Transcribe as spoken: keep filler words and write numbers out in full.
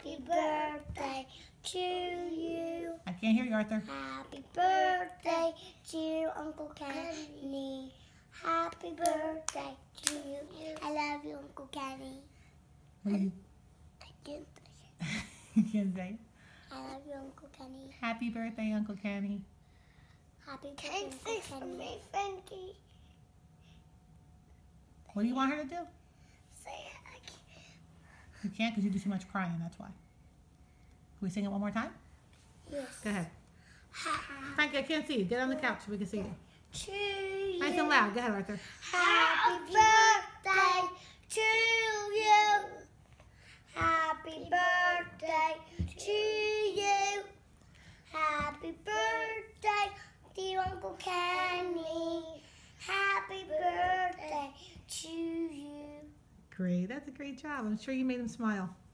Happy birthday to you. I can't hear you, Arthur. Happy birthday to Uncle Kenny. Happy birthday to you. I love you, Uncle Kenny. What do you? I can't say it. You can't say it. I love you, Uncle Kenny. Happy birthday, Uncle Kenny. Happy birthday, Uncle Kenny. Me, Frankie. What do you want her to do? Say it. I can't. You can't because you do too much crying, that's why. Can we sing it one more time? Yes. Go ahead. Frankie, I can't see you. Get on the couch so we can see you. To you. Nice and loud. Go ahead, Arthur. Happy birthday to you. Happy birthday to you. Happy birthday, dear Uncle Kenny. Happy birthday to you. Great. That's a great job. I'm sure you made him smile.